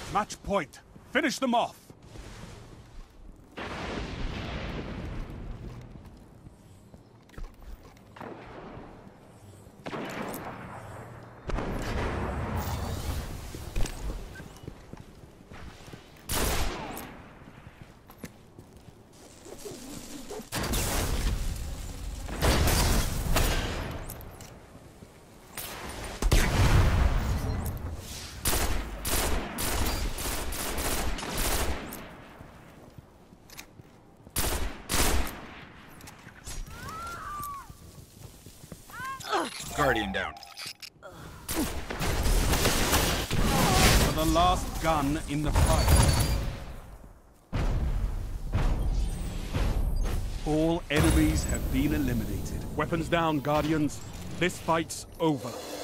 Match point. Finish them off. Guardian down. For the last gun in the fight. All enemies have been eliminated. Weapons down, Guardians. This fight's over.